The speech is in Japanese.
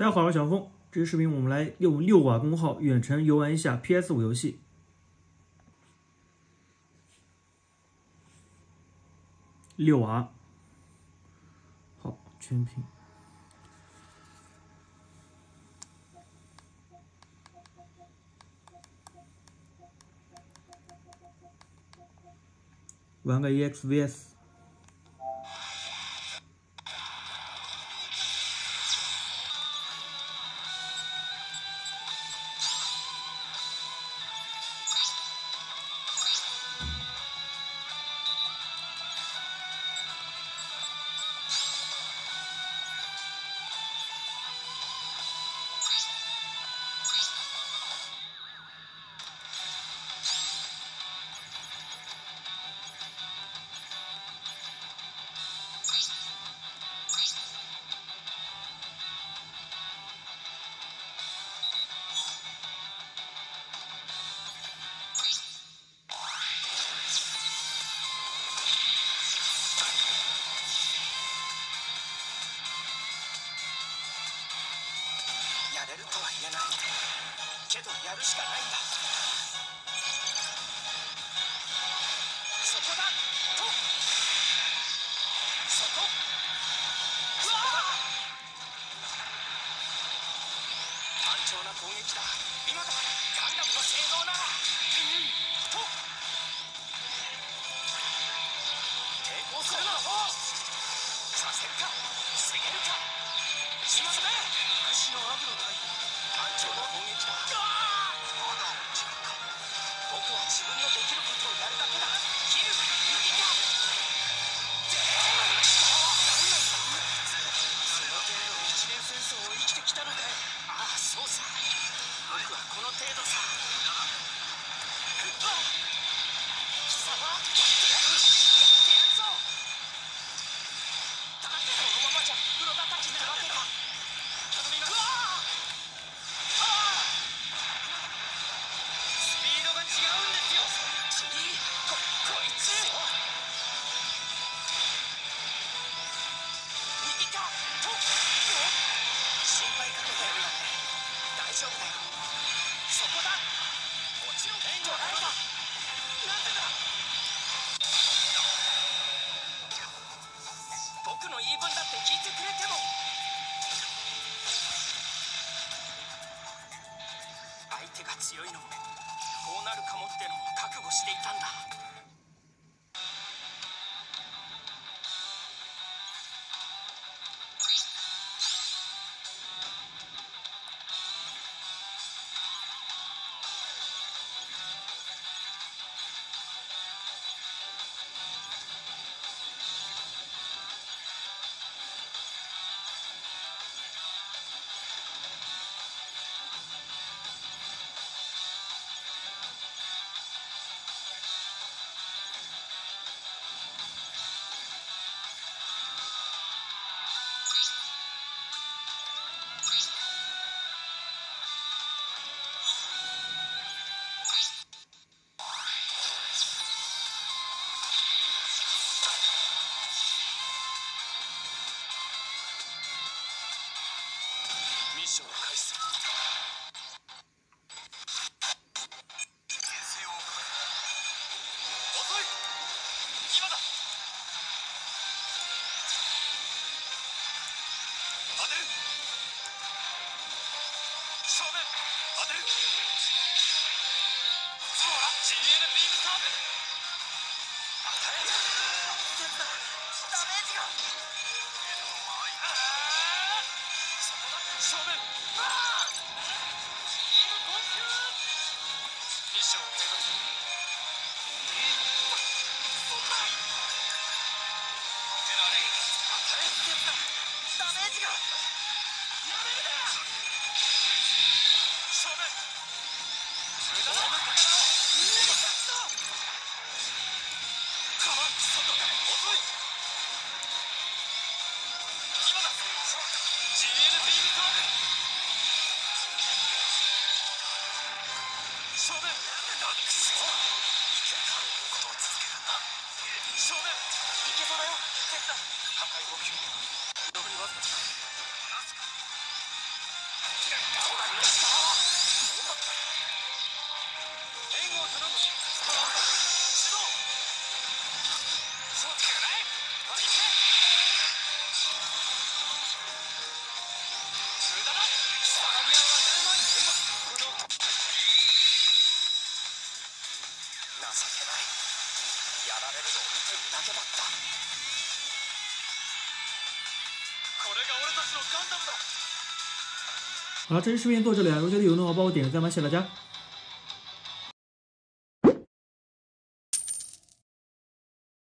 大家好，我是小峰。这期视频我们来用6瓦功耗远程游玩一下 PS5 游戏。6瓦，好，全屏。玩个 EXVS。 やれるとは言えないけどやるしかないんだ。そこだとそこうわあ単調な攻撃だ。見事ガンダムの性能ならと抵抗するのさせるか防げるかしません。昔のアブロ対単調な攻撃だ。まだ違うか。僕は自分のできることをやるだけだ。切る右かで何なんだ。その程度一年戦争を生きてきたのかよ。ああそうさ、僕はこの程度さ。貴様やってやるぞ。だってこのままじゃプロ叩きってわけか。頼みます。スピードが違うんですよ。こいつ右かと心配かけてるよね。大丈夫だよ。そこだ。もちろん援護あればなんでだ。僕の言い分だって聞いてくれても相手が強いのもこうなるかもってのも覚悟していたんだ。ミッションを開始する。遅い。今だ。当てる。正面当てる。そうだ。GL ビームサーブ当たれ。ダメージがそこだ。正面ミッションを継続する。当たれってやつだ。ダメージがやめるな。正面無駄な力をかまん外から遅い。今だ。GL ビームサーブ正面なんでだ。くそいけた。ことを続けるんだ。正面いけそうだよ。手伝う。破壊目標残りわずか。 れるのを見ているだけだった。これが俺たちのガンダムだ。 好了，这期视频做这里啊，如果觉得有用的话，帮我点个赞吧，谢谢大家。